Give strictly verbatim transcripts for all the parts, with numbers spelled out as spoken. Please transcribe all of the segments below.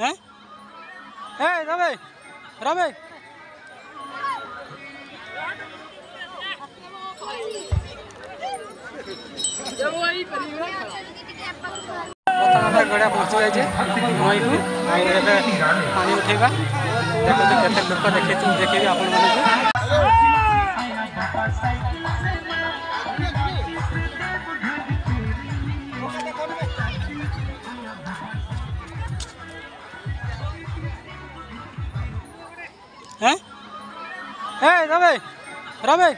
हैं ए रवि रवि गड़ा पहुँची जाइए नई को पानी उठेगा देखो तो केते लोक देखे देखे आप हैं ए रवि रवि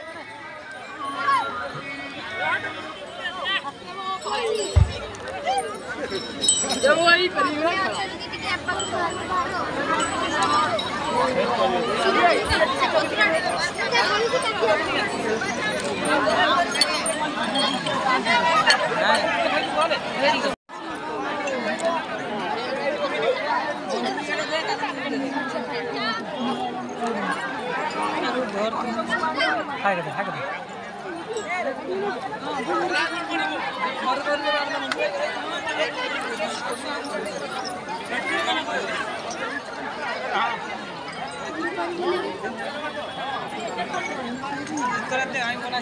जब वही परिवार हाय कर हाय कर करते आई बोला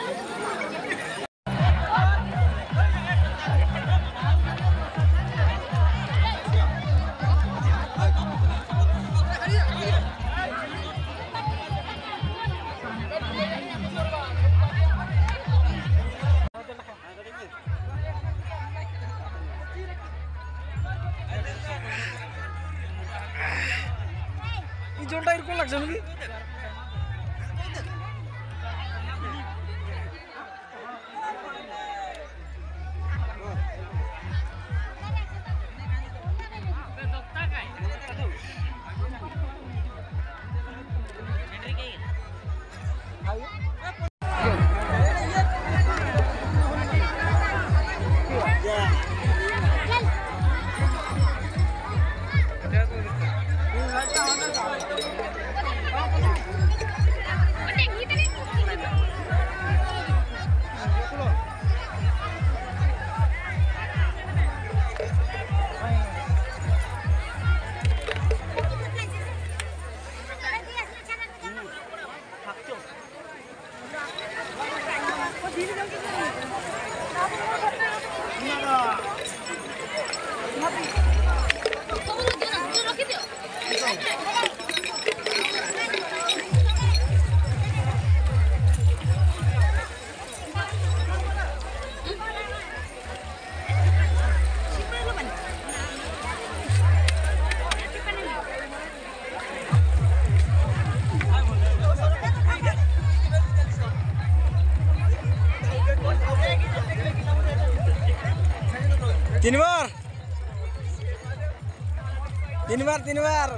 जोटा इनको लग जाएगी तीन बार तीन बार तीन बार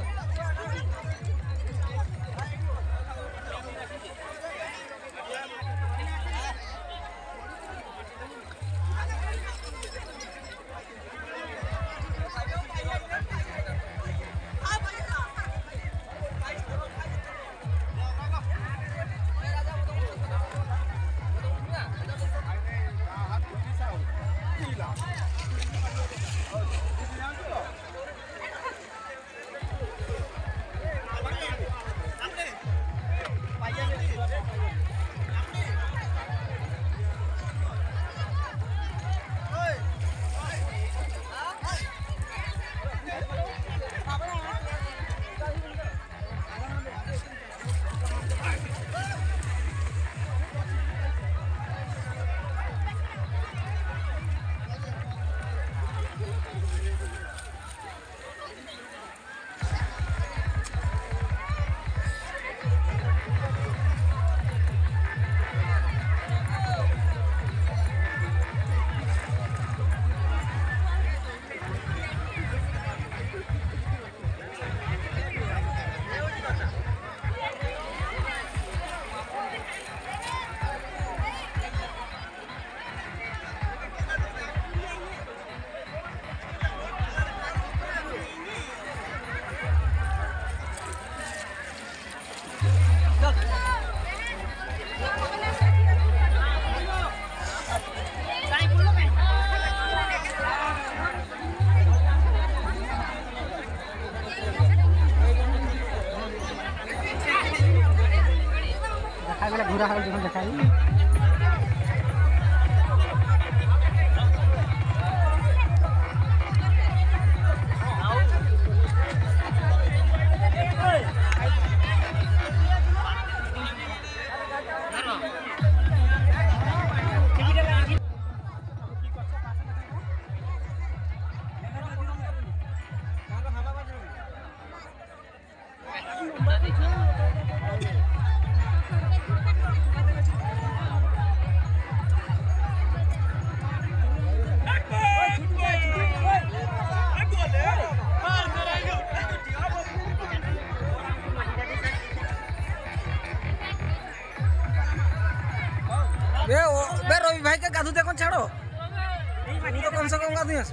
ଘୁରା ହେଉଛି ଦେଖାଇ बे बे रवि भाई के गाधु देखो छाड़ो तो कम से कम गाधु आस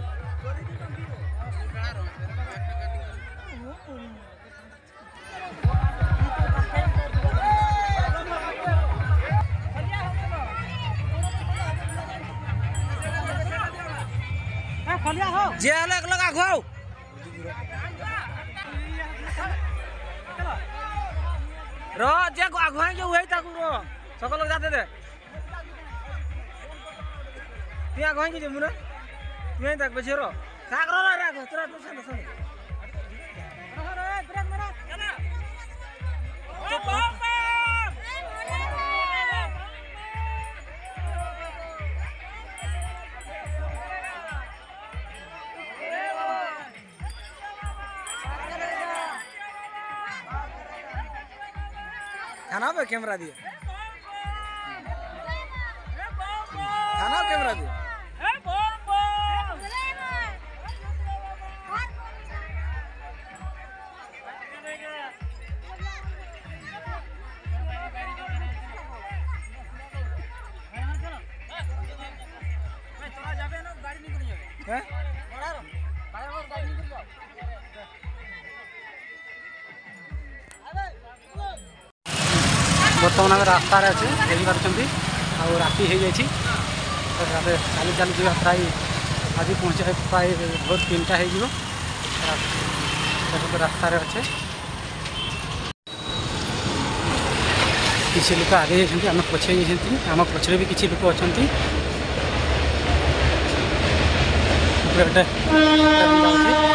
जे अलग अलग आगो रो जे आगो जो हुई ताकू रो सकल जाते दे तू आगो ही जे मुना तू ही तक बचेरो साग रो रे आगो तोरा तो सन सन रे ब्रेक मारा चला ओ बम थाना पे कैमरा दिया थाना कैमरा दिया बर्तमान आम रास्तार अच्छे देखिपार आ राति हो जाए चली चली जा प्राय आज पहुँचा प्राय भोर तीन टा हो रास्तार अच्छे किसी लोक आगे जाती आम पछे आम पछरे भी किसी लोक अच्छा गोटे